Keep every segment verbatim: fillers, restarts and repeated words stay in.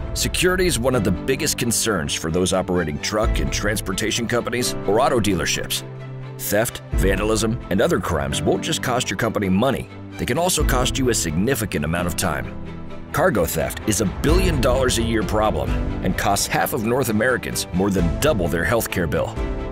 Security is one of the biggest concerns for those operating truck and transportation companies or auto dealerships. Theft, vandalism, and other crimes won't just cost your company money, they can also cost you a significant amount of time. Cargo theft is a billion dollars a year problem and costs half of North Americans more than double their healthcare bill.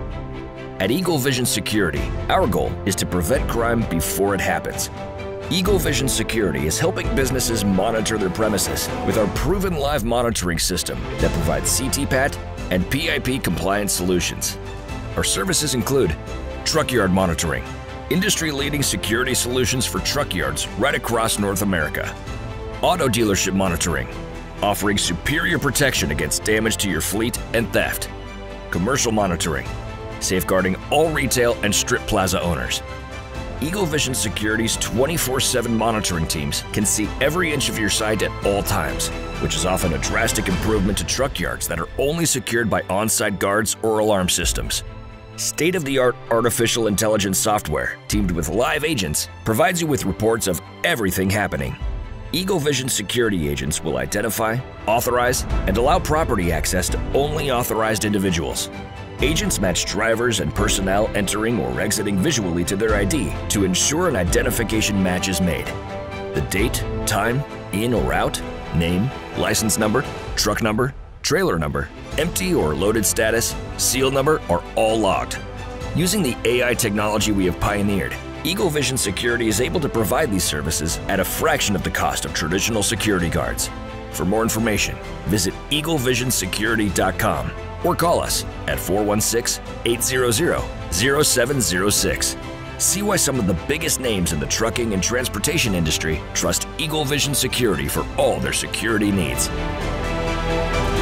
At Eagle Vision Security, our goal is to prevent crime before it happens. Eagle Vision Security is helping businesses monitor their premises with our proven live monitoring system that provides C T PAT and P I P compliance solutions. Our services include truck yard monitoring, industry-leading security solutions for truck yards right across North America. Auto dealership monitoring, offering superior protection against damage to your fleet and theft. Commercial monitoring, safeguarding all retail and strip plaza owners. Eagle Vision Security's twenty-four seven monitoring teams can see every inch of your site at all times, which is often a drastic improvement to truck yards that are only secured by on-site guards or alarm systems. State-of-the-art artificial intelligence software, teamed with live agents, provides you with reports of everything happening. Eagle Vision Security agents will identify, authorize, and allow property access to only authorized individuals. Agents match drivers and personnel entering or exiting visually to their I D to ensure an identification match is made. The date, time, in or out, name, license number, truck number, trailer number, empty or loaded status, seal number are all logged. Using the A I technology we have pioneered, Eagle Vision Security is able to provide these services at a fraction of the cost of traditional security guards. For more information, visit eagle vision security dot com or call us at four one six, eight zero zero, zero seven zero six. See why some of the biggest names in the trucking and transportation industry trust Eagle Vision Security for all their security needs.